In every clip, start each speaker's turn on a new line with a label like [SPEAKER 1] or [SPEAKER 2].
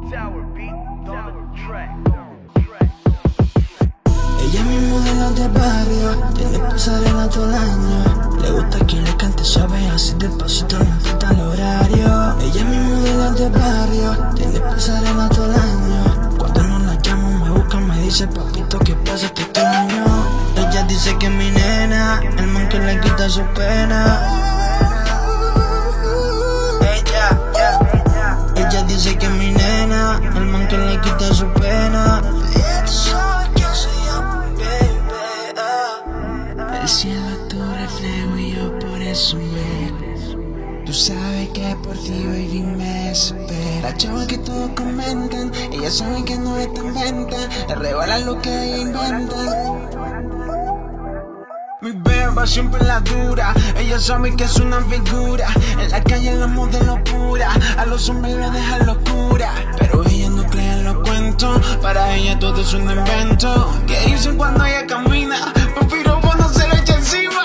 [SPEAKER 1] Ella es mi modelo de barrio, tiene pasarela todo el año. Le gusta que le cante suave, así despacito, no importa el horario. Ella es mi modelo de barrio, tiene pasarela todo el año. Cuando no la llamo me busca, me dice papito, ¿qué pasa? Te extraño. Ella dice que es mi nena, el man que le quita su pena. Ella dice que es mi nena, el man que le quita su pena. El cielo es tu reflejo y yo por eso me. Tú sabes que por ti baby me espera. La chava que todos comentan, ella sabe que no es tan venta. Le regalan lo que ella inventan. Mi beba siempre la dura, ella sabe que es una figura. En la calle la modelo pura, a los hombres le deja locura. Pero ella no cree en los cuentos, para ella todo es un invento. ¿Qué dicen cuando ella camina? Prefiero no se le echa encima.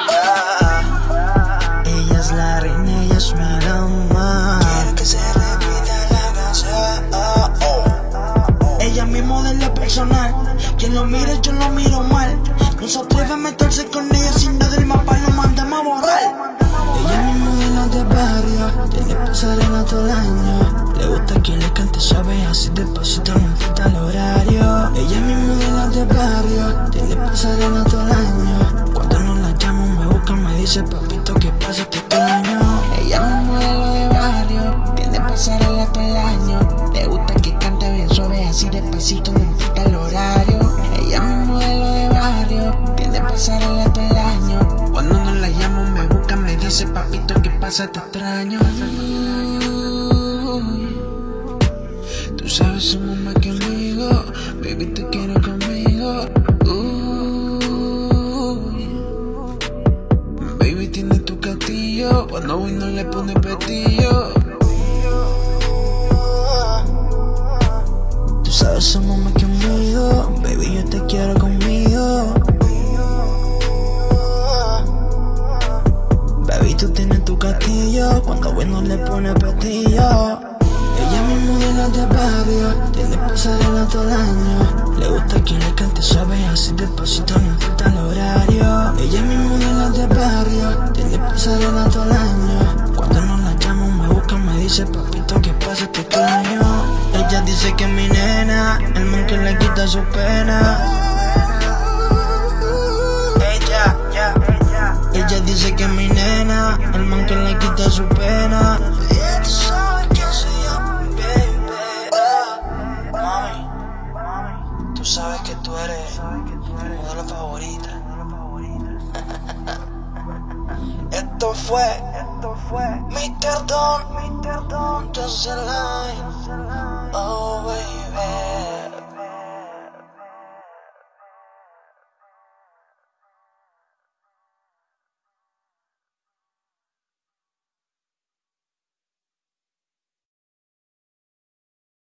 [SPEAKER 1] Ella es la reina, ella es mi dama. Quiero que se repita la canción. Ella es mi modelo personal, quien lo mire yo lo miro mal. No se atreve a meterse con ella sin nada del mapa, lo mandamos a borrar. Ella es mi modelo de barrio, tiene pasarela todo el año. Le gusta que le cante suave, así despacito, no importa el horario. Ella es mi modelo de barrio, tiene pasarela todo el año. Cuando no la llamo me busca, me dice papito, ¿qué pasa? Te extraño. Ella es mi modelo de barrio, tiene pasarela todo el año. Le gusta que cante bien suave, así despacito, no importa el horario. Ella es mi modelo de barrio, tiene pasarela todo el año. Cuando no la llamo me busca, me dice papito, ¿qué pasa? Te extraño. Tú sabes, somos más que amigos, baby, te quiero conmigo. Baby, tiene tu castillo, cuando voy no le pone petillo. Tú sabes, somos más que amigos, baby, yo te quiero conmigo. Baby, tú tienes tu castillo, cuando voy no le pone petillo. Ella es mi modelo de barrio, tiene pasarela todo el año. Le gusta que le cante suave, así despacito, no importa el horario. Ella es mi modelo de barrio, tiene pasarela todo el año. Cuando no la llamo me busca, me dice papito, ¿qué pasa? Te extraño. Ella dice que es mi nena, el man que le quita su pena. Ella dice que es mi nena, el man que le quita su pena. Mami, tú sabes que tú eres mi modelo favorita. Esto fue Mr. Don, just a line. Oh baby.